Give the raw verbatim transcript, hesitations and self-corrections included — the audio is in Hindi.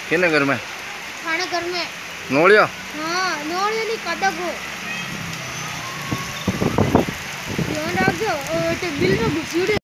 केने घर में? थाने घर में। नोलिया? हाँ, नोलिया नहीं कदा को। ध्यान रखो, ओ तो बिल में घुसी उड़े।